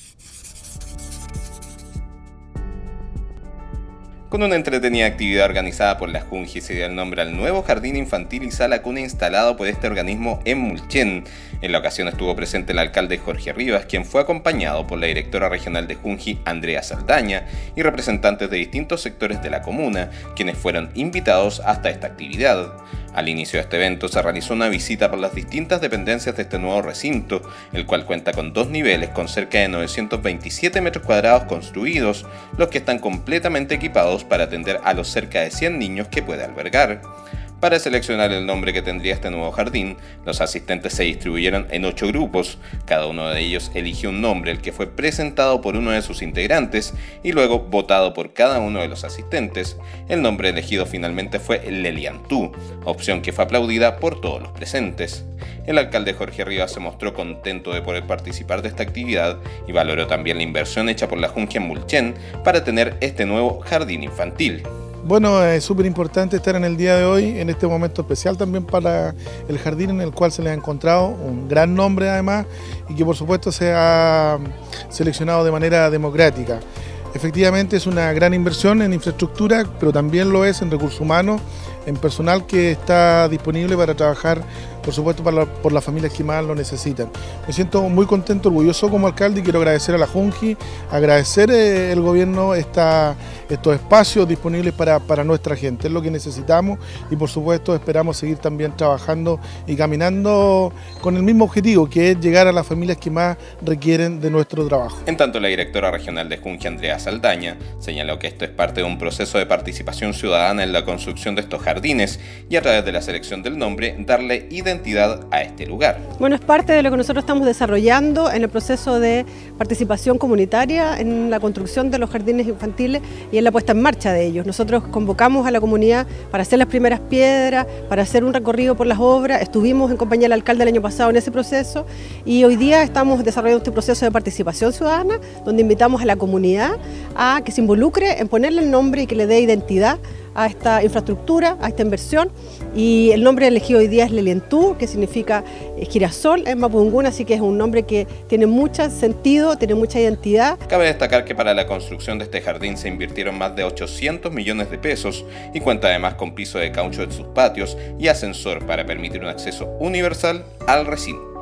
Con una entretenida actividad organizada por la Junji se dio el nombre al nuevo jardín infantil y sala cuna instalado por este organismo en Mulchen. En la ocasión estuvo presente el alcalde Jorge Rivas, quien fue acompañado por la directora regional de Junji, Andrea Saldaña, y representantes de distintos sectores de la comuna, quienes fueron invitados hasta esta actividad. Al inicio de este evento se realizó una visita por las distintas dependencias de este nuevo recinto, el cual cuenta con 2 niveles con cerca de 927 metros cuadrados construidos, los que están completamente equipados para atender a los cerca de 100 niños que puede albergar. Para seleccionar el nombre que tendría este nuevo jardín, los asistentes se distribuyeron en 8 grupos. Cada uno de ellos eligió un nombre, el que fue presentado por uno de sus integrantes y luego votado por cada uno de los asistentes. El nombre elegido finalmente fue Leliantú, opción que fue aplaudida por todos los presentes. El alcalde Jorge Rivas se mostró contento de poder participar de esta actividad y valoró también la inversión hecha por la Junji en Mulchen para tener este nuevo jardín infantil. Bueno, es súper importante estar en el día de hoy, en este momento especial también para el jardín en el cual se le ha encontrado un gran nombre además y que por supuesto se ha seleccionado de manera democrática. Efectivamente es una gran inversión en infraestructura, pero también lo es en recursos humanos, en personal que está disponible para trabajar, por supuesto, por las familias que más lo necesitan. Me siento muy contento, orgulloso como alcalde y quiero agradecer a la Junji, agradecer el gobierno estos espacios disponibles para nuestra gente. Es lo que necesitamos y por supuesto esperamos seguir también trabajando y caminando con el mismo objetivo, que es llegar a las familias que más requieren de nuestro trabajo. En tanto, la directora regional de Junji, Andrea Saldaña, señaló que esto es parte de un proceso de participación ciudadana en la construcción de estos jardines y a través de la selección del nombre darle identidad a este lugar. Bueno, es parte de lo que nosotros estamos desarrollando en el proceso de participación comunitaria en la construcción de los jardines infantiles y en la puesta en marcha de ellos. Nosotros convocamos a la comunidad para hacer las primeras piedras, para hacer un recorrido por las obras. Estuvimos en compañía del alcalde el año pasado en ese proceso y hoy día estamos desarrollando este proceso de participación ciudadana donde invitamos a la comunidad a que se involucre en ponerle el nombre y que le dé identidad a esta infraestructura, a esta inversión, y el nombre elegido hoy día es Leliantú, que significa girasol en mapudungún, así que es un nombre que tiene mucho sentido, tiene mucha identidad. Cabe destacar que para la construcción de este jardín se invirtieron más de 800 millones de pesos y cuenta además con piso de caucho en sus patios y ascensor para permitir un acceso universal al recinto.